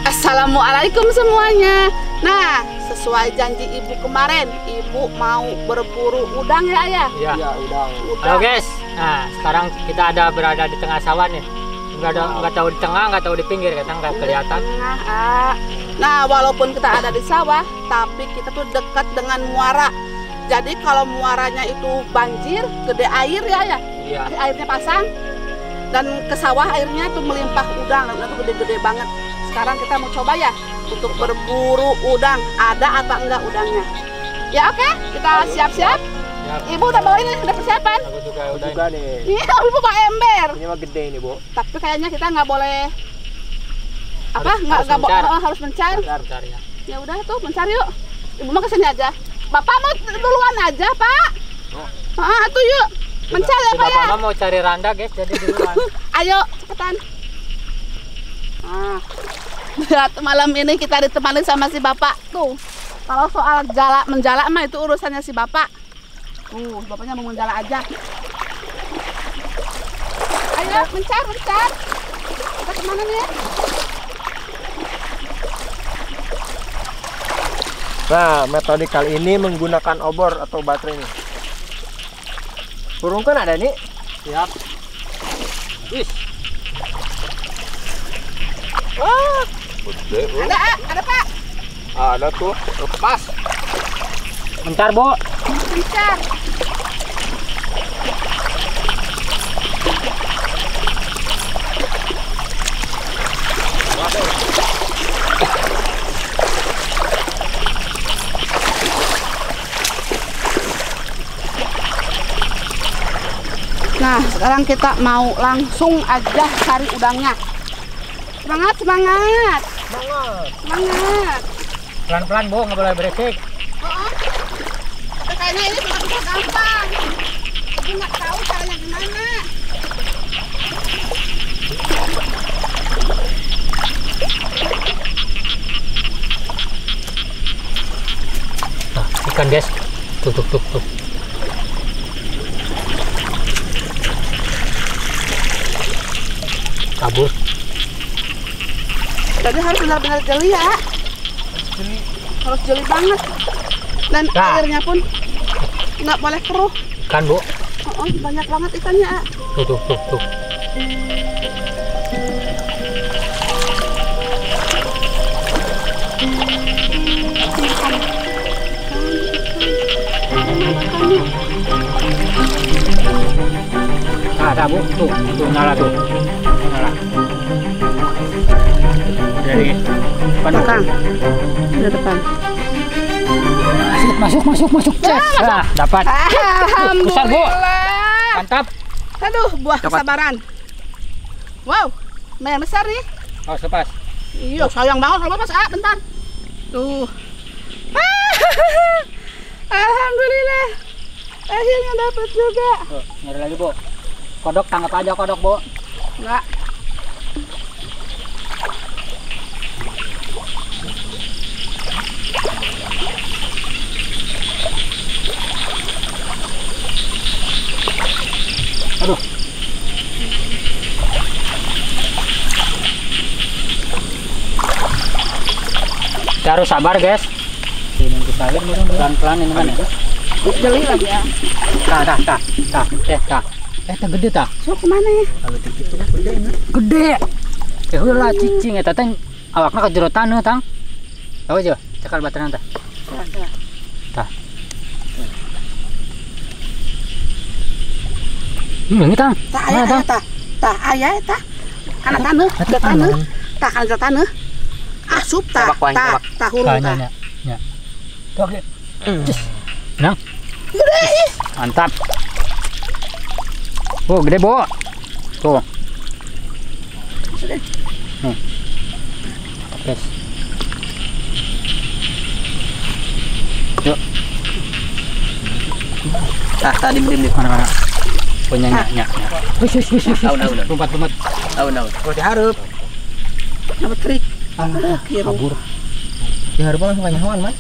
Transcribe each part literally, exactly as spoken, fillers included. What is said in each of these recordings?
Assalamualaikum semuanya. Nah, sesuai janji ibu kemarin, ibu mau berburu udang ya ayah? Iya, ya, udang. Udang. Halo guys, nah sekarang kita ada berada di tengah sawah nih. Nggak ada, nggak tahu di tengah, nggak tahu di pinggir, kadang nggak kelihatan. Nah, ah. nah, walaupun kita ada di sawah, tapi kita tuh dekat dengan muara. Jadi kalau muaranya itu banjir, gede air ya ayah? Iya. Airnya pasang dan ke sawah airnya tuh melimpah udang, dan itu gede-gede banget. Sekarang kita mau coba ya untuk berburu udang, ada apa enggak udangnya? Ya oke, kita siap-siap. Ya. Ibu udah bawa ini, udah persiapan? Aku juga udah. Juga nih. Iya, ibu bawa ember. Ini mah gede ini, Bu. Tapi kayaknya kita nggak boleh apa? Harus- Nggak harus nggak bo- mencar. oh, harus mencar. Bentar, bentar ya. Ya udah tuh mencar yuk. Ibu mah kesini aja. Bapak mau duluan aja Pak. Oh. Ah, tuh yuk. Mencar ya Si Pak ya. Bapak mau cari randa guys, jadi duluan. Ayo cepetan. Ah. Lihat malam ini kita ditemani sama si bapak tuh. Kalau soal jala menjala mah itu urusannya si bapak. Tuh, bapaknya mau menjala aja. Ayo mencar, mencar. Kita kemana nih? Nah, metode kali ini menggunakan obor atau baterai ini. Burung kan ada nih. Siap. Wis, Wah, gede, Bu. Ada, ah, ada Pak. Ada tuh, lepas. bentar Bu. Mencar. Nah, sekarang kita mau langsung aja cari udangnya. Semangat, semangat, Semangat. semangat. Pelan-pelan Bu, nggak boleh berisik. Oh, tapi kayaknya ini sudah bisa gampang. Tapi nggak tahu caranya gimana. Nah, ikan guys. Tuh, tuh, tuh, tuh. Kabur. Jadi harus benar-benar jeli ya. Harus jeli banget. Dan Nah. airnya pun nggak boleh keruh. Ikan Bu. Oh, oh, banyak banget ikannya. Ah. Tuh, tuh, tuh, tuh. Nah, ada Bu. Tuh, tuh nyala tuh. Nyala. Dari depan. Belakang. Di depan. Masuk, masuk, masuk, masuk. Yes. Nah, dapat. Besar, Bu. Alhamdulillah. Mantap. Aduh, buah Dapat. kesabaran. Wow, lumayan besar nih. Oh, sepas. Iya, sayang banget kalau pas ah, bentar. Tuh. Alhamdulillah. Akhirnya dapat juga. Tuh, nyari lagi, Bu. Kodok, tangkap aja kodok, Bu. Enggak. Aduh. Kita harus sabar, guys. Ini kita pelan-pelan ini kan ya. Jeli lagi ya. Tah, tah, tah, tah, eh, tah. Eh, tah gede tah. So kemana ya? Kalau dikit itu gede ini. Gede. Ya udah cicing eta teh awakna kejerotan heuh, Tang. Tahu aja, cekal bateran tah. Tah. Hmm, ini Tang. Tah Mana, ayah, Tang? tah. Tah ayah, tah. Anak taneuh, Eta da taneuh. aman. Tah kan da taneuh. Asup tah, Tabak, Wang, tah, tabak. tah hurung Tanya, tah. nya, nya. Tuh, oke. Cus. Nang. Gede. Mantap. Oh, gede, Bu. Tuh. Nih. Yes. Yuk. Tah, tadi beri Mana mana. Punya nya, nya, nya. Wis, wis, wis, wis. Daun, daun, daun. Lompat, lompat. Tahu, tahu. Oh, diharap. Dapat trik. Ah, Kira. kabur. Diharap langsung kanyahoan, Man.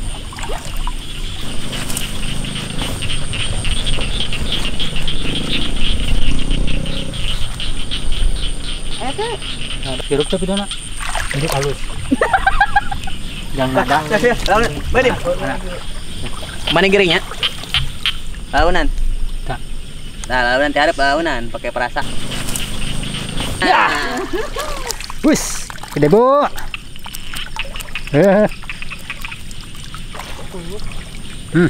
Eh, teh. Nah, hirup tapi dona. Hirup halus. Jangan ada. Launan, balik. Mana giringnya? Launan. Tak. Nah, launan tiarep launan pakai perasa. Ya. Wis, gede Bu. Eh. Hmm.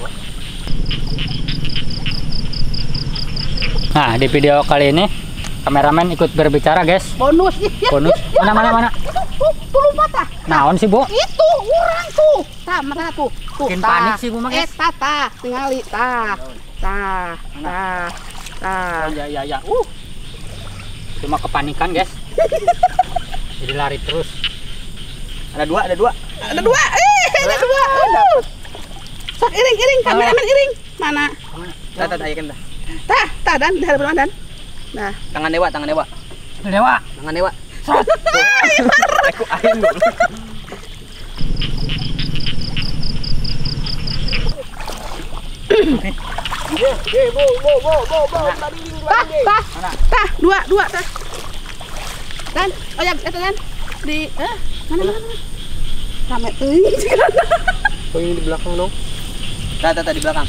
Nah, di video kali ini kameramen ikut berbicara, guys. Bonus. Bonus. Mana mana mana? Tuh, tuh lupa tah. Naon sih, Bu? Itu orang tuh. Tah, mana tuh? Tuh. Makin tah. panik sih, Bu, mah, Eh, guys. tah, tah. Tingali, tah. Tah, tah. Tah. Ya ya ya. Uh. Cuma kepanikan, guys. Jadi lari terus. Ada dua, ada dua. Ada dua. Eh, ada dua. Dapat. Sok iring, iring, kameramen iring. Mana? Tah, tah, ayekeun tah. Tah, tah dan dari belum dan. Nah, Tangan dewa, tangan dewa. Dewa. Tangan dewa. Aku aing dulu. Eh, bo, bo, bo, bo, bo, banding, tah, banding. tah, tah, dua, dua, tah. Dan, oh ya, itu dan di, eh, mana, mana, mana? Rame tuh. Oh, ini di belakang dong. Tah, tah, tah di belakang.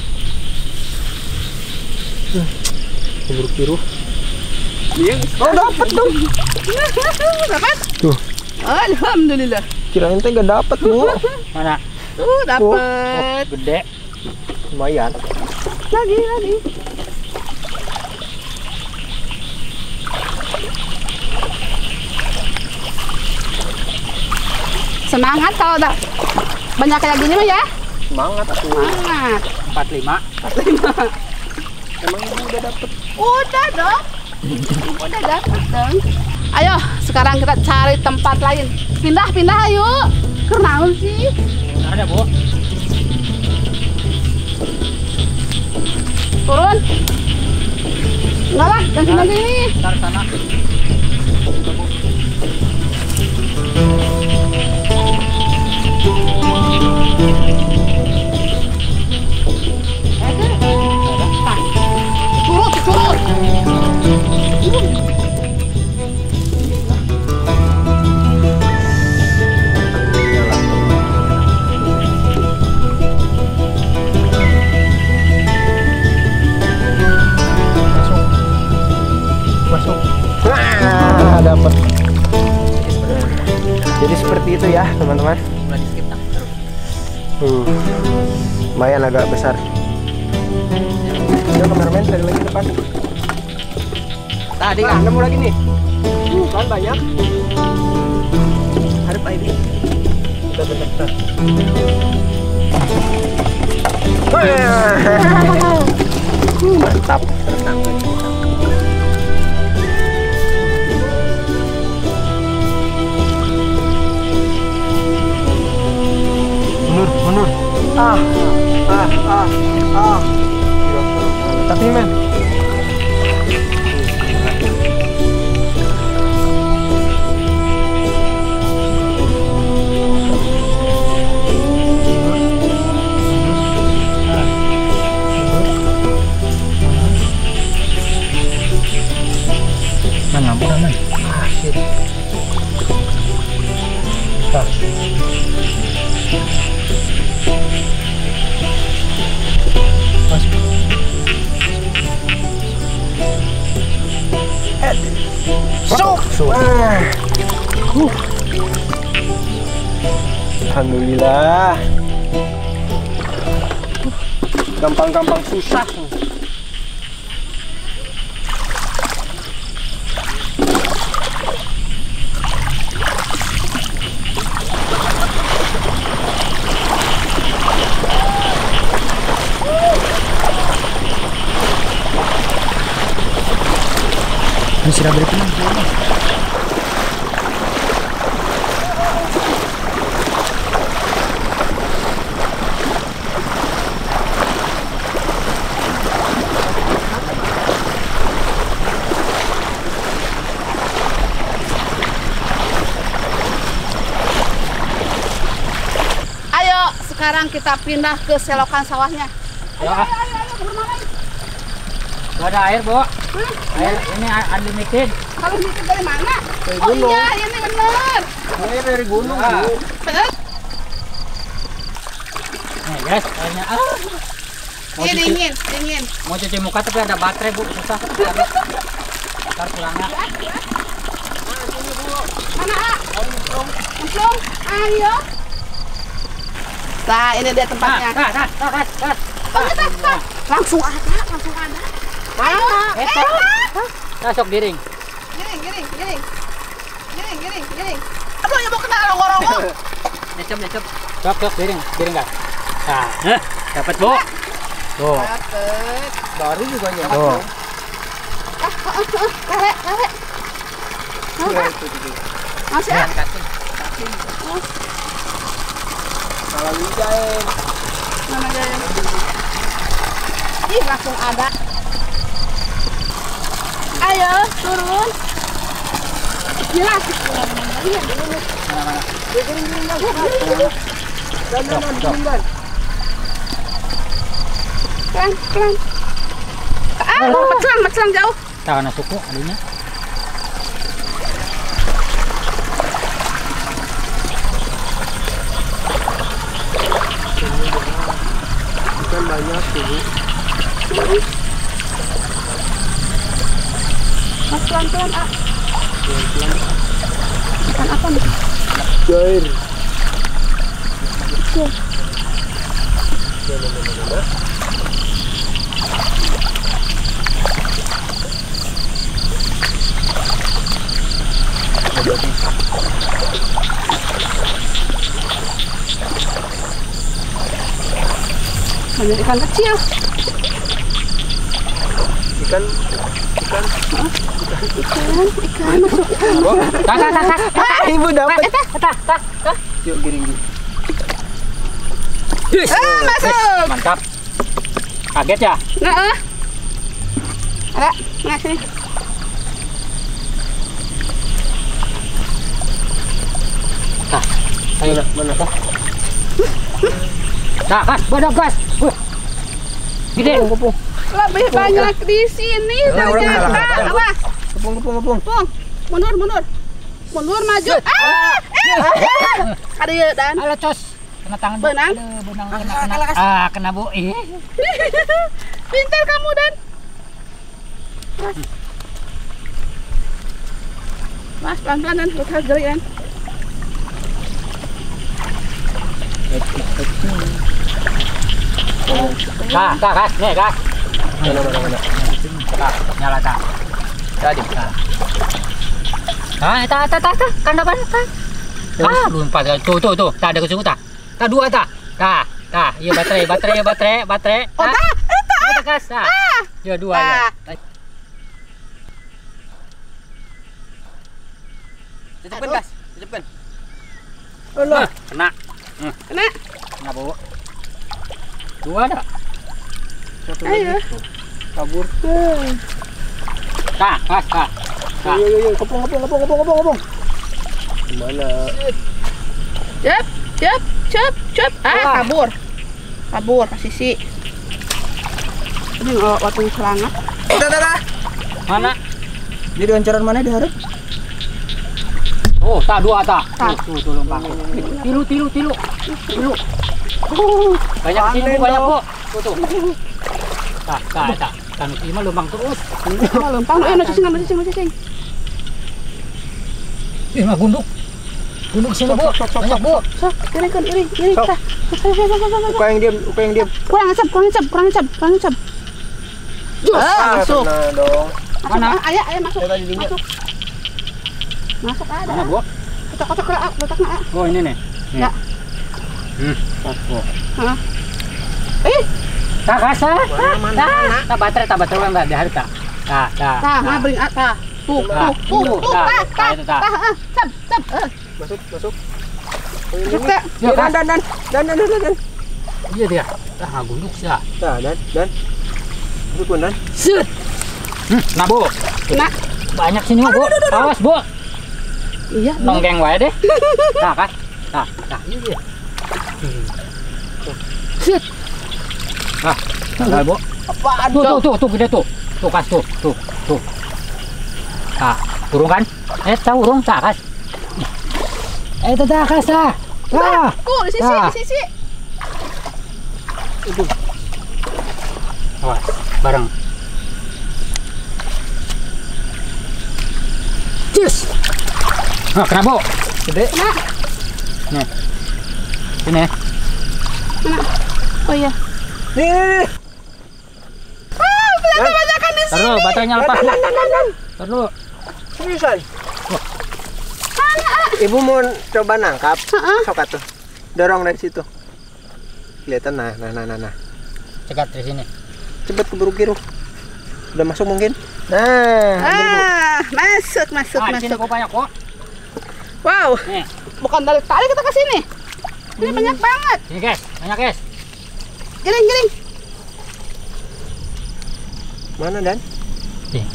Biru-biru. Iya, oh dapat dong. Dapat? Tuh. Alhamdulillah. Kirain teh gak dapat, Bu. Mana? Tuh dapat. Gede. Lumayan. Lagi, lagi. Semangat kalau ada banyak kayak gini mah ya. Semangat atuh. Semangat. empat puluh lima. Emang Ibu udah dapet? Udah dong. Udah dapat dong. Ayo, sekarang kita cari tempat lain. Pindah, pindah ayo. Kenaun sih. Ada, Bu. Turun. Enggak lah, dan sini aja ini. Ntar sana. Turut, turut. Masuk. Nah, dapat. Jadi seperti itu ya, teman-teman. Mulai di skip tah. Terus. Hmm. Lumayan agak besar. Udah kameramen cari lagi depan. Tadi Nah, kan. nemu lagi nih. Uh, kan banyak. Harap aja ini. Bentar, bentar, bentar. Uh, mantap. Mundur, mundur. Ah, ah, ah, ah. Mantap nih, men. Mana lampu mana? Ah, shit. Tah. Masuk. Eh. Masuk. Masuk. Ah. Uh. Alhamdulillah. Gampang-gampang susah. Ini sudah berikutnya. Ayo, sekarang kita pindah ke selokan sawahnya. Ayo, Ya. ayo, ayo, ayo, kemana lagi? Gak ada air, Bu. Hah? Air ini unlimited. Kalau ini dari mana? Dari Oh gunung. iya, ini benar. Ini dari gunung, Bu. Benar? Eh, kayaknya ah. Mau Ini cuci, dingin, dingin. mau cuci muka tapi ada baterai bu, susah. Ntar pulangnya. Mana ah? Langsung. Ayo. Nah, ini dia Nah, tempatnya. nah, nah, nah, nah, nah. Oh, kita, kita. Langsung ada, langsung ada. Ayo. Eh, Eh, nah, sok diring. giring, giring, giring. Giring, giring, giring. Aduh, ya mau kena rongo-rongo. Necep, necep. Sok, sok diring, diring guys. Nah, eh, dapat bu. Tuh, Dapet. Baru juga nyampe. tuh. Lele, lele. Iya, itu, itu. Masih ah. Cacing. Kalau lijain. Mana dia? Ih, langsung ada. Ayo, turun. Jelas. Iya, dulu. Mana-mana. Dan dan dan dan dan. Pelan, pelan. Ah, mecelang, mecelang jauh. Tahu na suku adanya. Ikan banyak tuh. Mas pelan-pelan, ah. Ikan apa nih? Jair. Kecil. Banyak ikan kecil. Ikan ikan Ikan, ikan masuk. Tak, tak, tak, tak. ah, ibu dapat. Tak, tak, tak. Yuk giring. Yes. Ah, masuk. Mantap. Kaget ya? Nah, ah. Ada, nah sini. Nah, ayo Mana? dah. Nah, gas, badak gas. Wih. Gede. Kepung, Lebih banyak di sini Nah, udah, ternyata. udah, udah. Awas, kepung, kepung, kepung. Pung. Mundur, mundur. Mundur, maju. Ah, eh. Ada ya, Dan. Alah, cos. Kena tangan bu. Benang. Aduh, benang kena, kena. Ah, kena bu. Ih. Pintar kamu, Dan. Mas, pelan-pelan, Dan. Lu harus jari, Dan. Nah, tak, gas. Nih, gas. Mana mana mana. Tak, nyala tak. Tadi. Nah. Ah, tak, tak, tak, tak. Kan depan, tak. Ah, lupa. Tuh, tuh, tuh. Tak ada ke situ, tak. Tak, dua, tak. Tak, tak. Iya, baterai, baterai, baterai, baterai. Oh, tak. Eh, tak. Tak, gas, tak. Ya, dua, ya. Tutupkan gas. Tutupkan. Ah, kena. Kena. Kena, bu. Dua, tak. Satu Ayo. lagi. Kabur. Tak, gas, tak. Tak. Yo yo yo, kepung, kepung, kepung, kepung, kepung, kepung. Gimana? Cep, cep, cep, cep. Ah, Ah. kabur. Kabur ke sisi. Ini nggak waktu selangat. Dah, dah, dah. Mana? Jadi oncoran mana diharap? Oh, tak dua tak. Tak. Tuh, tuh, lempang. Tilu, tilu, tilu. Tilu. Banyak sini bu, Panen banyak bu. dong. Tuh, tuh. Tak, tak, tak. Kan lima lempang terus. Oh, lempang. Eh, nasi sing, nasi sing, nasi sing. Ih, mah gunduk. Gunduk sini bu. Banyak bu. So, giring kan, giring, giring. Sok. Sah. Sah, sah, sah, sah, sah. Uka yang diam, uka yang diam. Kurang ngecap, kurang ngecap, kurang ngecap, kurang ngecap. Ah, masuk. Kena dong. Masuk, Mana? ah, ayah, ayah masuk. Saya tadi diingat. Masuk. Masuk ada. Mana bu? Kocok, kocok, ah, letaknya. ah. Oh, ini nih. Nih. Ya. Hmm. Oh, oh. Hah? Eh, Tak kasar. Mana, mana, Tak, mana? tak baterai, tak baterai enggak di hari tak. Tak, tak. tah, nah, bring ah, tah. Tuh, Tah, tuh, tuh, tuh, tuh, tah, tah, tah, tah, itu tah. tah, ah, cep, cep, eh. Masuk, masuk. Oh, ini Masuk, nih. Kak. Ya, Dan Kak. dan dan dan dan dan dan. Iya dia. Ah, gunduk sih. ah. Nah, dan dan. Masuk pun dan. Set. Hmm, nah bu. Nah, Banyak sini bu. Awas bu. iya, Nonggeng wae deh. Nah kan. Nah, nah ini dia. Set. Nah, nah bu. apaan Tuh, tuh, tuh? tuh, tuh, gede tuh. Tuh, kas tuh, tuh, tuh. Nah, turun kan? Eh, tahu urung, tak kas. Eh, tak kas, tak. Ah, Ku, di sisi, Tah. di sisi. Itu. Awas, bareng. Cus. Nah, kena bo. Gede. Nah, Nih. Sini. mana? Oh iya. Nih, nih, nih. Ah, ternyata banyakan di Taruh sini. dulu, baterainya lepas. Bu. Taruh dulu. Seriusan? Mana? Ah? Ibu mau coba nangkap? Heeh. Sok atuh. Dorong dari situ. Kelihatan nah, nah, nah, nah, nah. Cegat dari sini. Cepet keburu kiru. Udah masuk mungkin? Nah, ambil, Bu. Ah, masuk, masuk, Ah, di sini masuk. kok banyak kok. Wow, Nih, bukan dari tadi kita ke sini. Ini banyak banget. sini guys, banyak guys. Giring, giring. Mana Dan? Nih.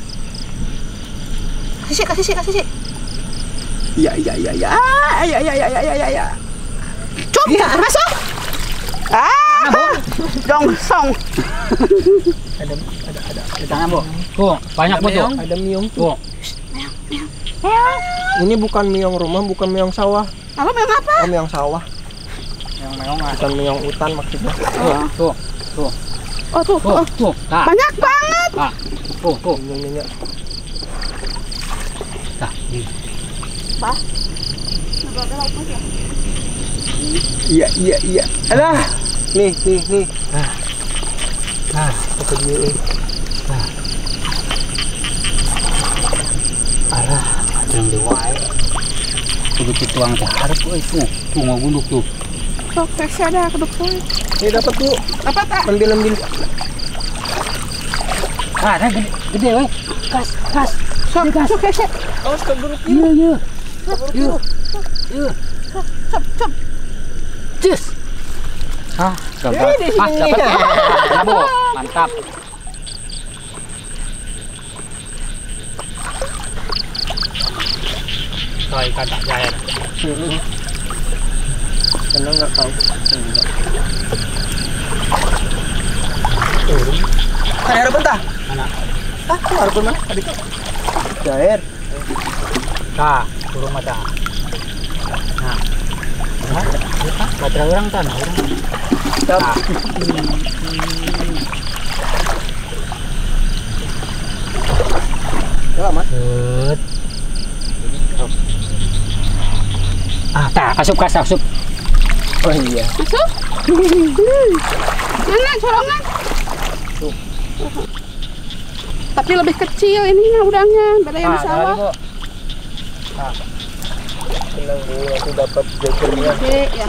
Kasih, kasih, kasih, kasih. Iya, iya, iya, iya. Ah, iya, iya, iya, iya, iya, iya. Cup, masuk. Ah, Mana, Bu? dongsong. Ada, ada, ada. Di sana, Bu. Tuh, banyak Bu tuh. Ada miong tuh. Tuh. Ini bukan miong rumah, bukan miong sawah. Lalu memang apa? Oh, miong sawah. Yang meong ah. Bukan miong hutan maksudnya. Tuh, tuh, tuh, Oh, tuh, tuh, oh. tuh. Nah, Banyak banget. nah, tuh, tuh. Ini, ini, ini. Nah, ini. Bah. Iya, iya, iya. Alah. Nih, nih, nih. Nah, Apa dia ini? alah, ada yang diwai. Kudu tuang teh harap euy tuh. Tuh mau gunduk tuh. Sok, kasih ada keduk saya. Ini dapat tuh. Dapat tak? Ambil, ambil. Ah, nah gede, gede euy. Kas, kas. Sok, sok, kasih. Awas keburu Iya, iya. Iya. Iya. Cep, cep. Cus. Ah, gagal. Eh, di Ah, sini. dapat. Nah, Bu. Mantap. Oh, ikan tak jalan. Karena nggak tahu. Kan ada bentah. Mana? Ah, ada pun mana? Adik. Cair. Nah, turun mata. Nah. Nah, kita baterai orang tanah orang. Nah. Coba, Mas. Set. Ah, tak, asup kas, asup. Oh iya. Masuk. Mana colongan? Tuh. Tapi lebih kecil ininya udangnya, beda yang di Ah, sawah. Bu. Tenang Bu, aku dapat jajarnya. Oke, ya.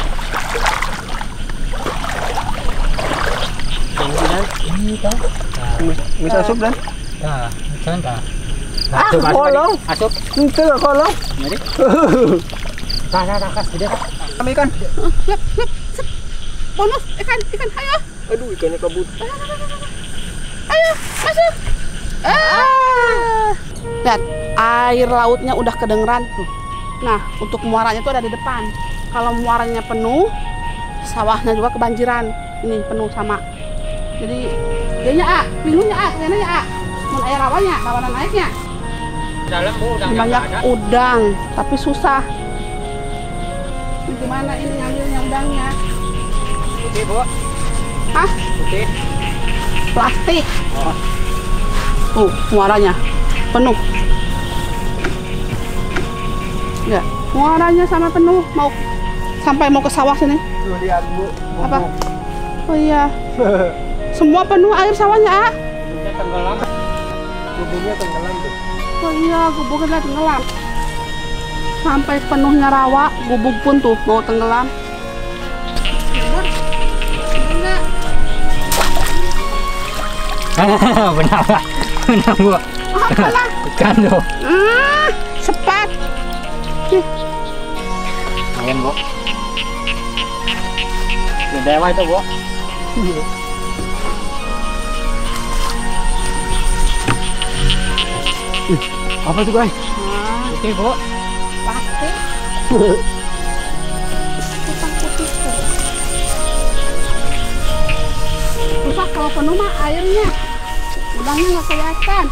Ini Dan. Ini tahu. Bisa asup Dan? Nah, jangan tak. Ah, Asup, asup, kolong. asup. Itu nggak kolong. Mari. Dah, dah, dah, kas, gede. Kami ikan. Uh, lep, lep, sep. Bonus ikan, ikan, ayo. Aduh, ikannya kabut. Ayo, masuk. Ah. Lihat, air lautnya udah kedengeran tuh. Nah, untuk muaranya tuh ada di depan. Kalau muaranya penuh, sawahnya juga kebanjiran. Ini penuh sama. Jadi, dianya ah, pilunya ah, kayaknya ah. Mun air rawanya, rawanan naiknya. Dalam Bu, udah Banyak udang, tapi susah. Ini gimana ini ngambilnya udangnya? Putih, Bu. Hah? Putih. Plastik. Oh. Tuh, muaranya penuh. Ya, muaranya sama penuh. Mau sampai mau ke sawah sini. Tuh lihat Bu. Apa? Oh iya. Semua penuh air sawahnya, ah. Udah tenggelam. Bubungnya tenggelam tuh. Oh iya, gubuknya tenggelam. Sampai penuhnya rawa, gubuk pun tuh mau tenggelam. Bener? Bener. Benar, Pak. Benar, Bu. Apalah? Ikan tuh. Ah, cepat. Nih, Main, Bu. Udah dewa itu, Bu. Apa tuh guys? nah, Putih, Bu. plastik. Hitam putih tuh. Susah kalau penuh mah airnya. Udangnya nggak kelihatan.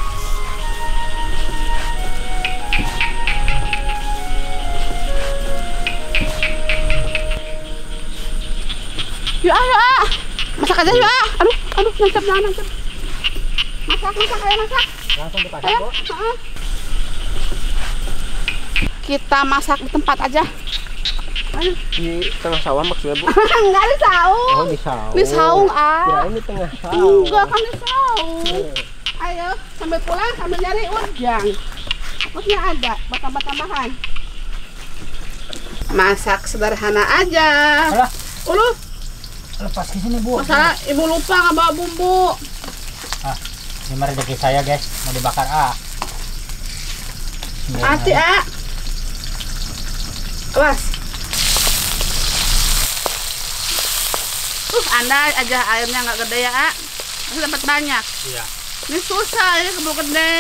Yuk ayo ah. Masak aja yuk ah. Aduh, aduh nancap jangan nancap. Masak, masak ayo masak. Langsung dipasak, Ayo. Bu. Heeh. Kita masak di tempat aja. Ayo. Di tengah sawah maksudnya, Bu. Enggak di saung. Oh, di saung. Di saung ah. Kirain di tengah saung. Enggak kan di saung. Ayo, sambil pulang sambil nyari udang. Takutnya ada buat tambah-tambahan. Masak sederhana aja. Alah, Uluh, lepas ke sini, Bu. masalah ibu lupa nggak bawa bumbu. Ah, ini mah rezeki saya, guys. Mau dibakar ah. Hati ah. Awas. Uh, andai aja airnya nggak gede ya, ah. Masih dapat banyak. Iya. Ini susah ya keburu gede.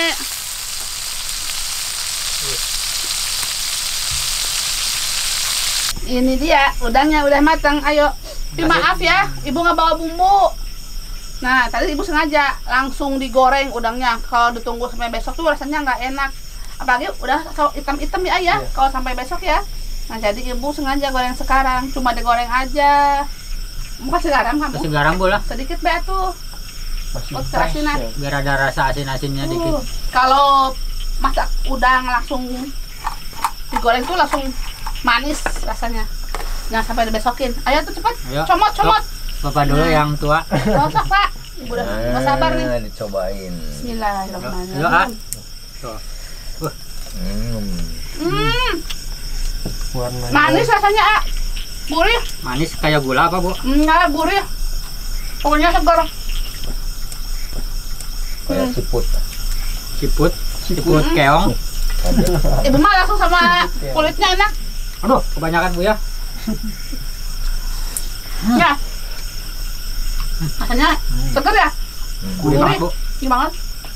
Ini dia, udangnya udah matang. Ayo. Tapi maaf ya, ibu nggak bawa bumbu. Nah, tadi ibu sengaja langsung digoreng udangnya. Kalau ditunggu sampai besok tuh rasanya nggak enak. Apalagi udah hitam-hitam ya ayah. Iya. Kalau sampai besok ya. Nah, jadi ibu sengaja goreng sekarang. Cuma digoreng aja. Mau kasih garam kamu? Kasih garam, Bu lah. Sedikit be tuh. Masih Buat fresh, kerasinan. ya. Biar ada rasa asin-asinnya dikit. Uh, kalau masak udang langsung digoreng tuh langsung manis rasanya. Jangan sampai dibesokin. Ayo tuh cepat. Ayo. Comot, comot. Bapak dulu yang tua. Masak, Pak. Ibu udah nggak sabar nih. Nah, dicobain. Bismillahirrahmanirrahim. Ayo, ah. Tuh. Hmm. Hmm, Warnanya manis rasanya, ah. Gurih. Manis kayak gula apa, Bu? Enggak, gurih. Pokoknya segar. kayak Hmm. siput. Siput, siput Hmm. keong. Ibu mah langsung sama kulitnya enak. Aduh, kebanyakan, Bu ya. Ya. Rasanya segar ya. Gurih banget, Bu. Gurih banget.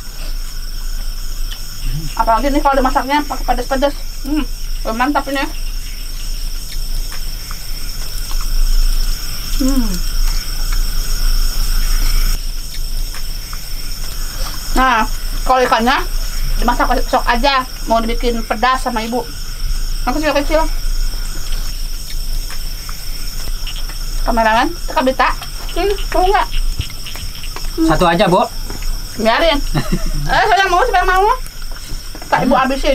Apalagi nih kalau dimasaknya pakai pedas-pedas. Hmm, udah mantap ini. Hmm. Nah, kalau ikannya dimasak besok aja. Mau dibikin pedas sama ibu. Yang kecil-kecil. Kameramen, Kak Bita. Hmm, mau nggak? Satu aja, Bu. Biarin. Eh, saya mau, saya mau. Tak ibu habisin.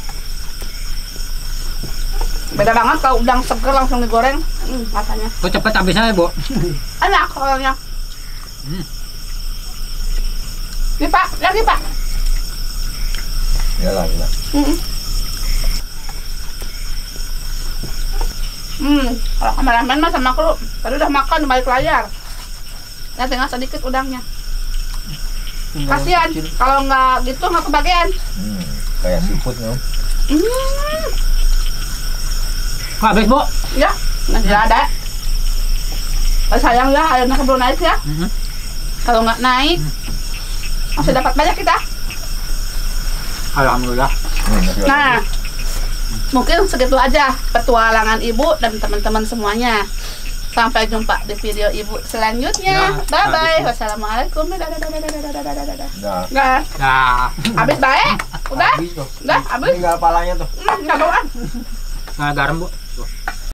Beda banget kalau udang seger langsung digoreng. Hmm, rasanya. Kok cepet habisnya ya, Bu? Enak orangnya. Hmm. Nih Pak, lagi Pak. Ya lah, ya. Hmm. Hmm, kalau kameramen mah sama aku tadi udah makan di balik layar. Ya tinggal sedikit udangnya. Kasihan kalau nggak gitu nggak kebagian. Hmm. Kayak siput, no? Hmm. Habis, Bu. Ya, nggak ada. Oh, sayang ya, airnya keburu naik ya. Mhm. Kalau nggak naik, masih dapat banyak kita. Alhamdulillah. Hmm, masih ada. Nah, mungkin segitu aja petualangan ibu dan teman-teman semuanya. Sampai jumpa di video ibu selanjutnya. Ya, Bye bye. habis. Wassalamualaikum. Dadah, dadah, dadah, dadah, dadah, dadah, dadah. Nah, Udah, Nah, habis baik? Udah? habis tuh. Udah, habis? Tinggal palanya tuh. Hmm, nggak bawaan. nah garam, Bu.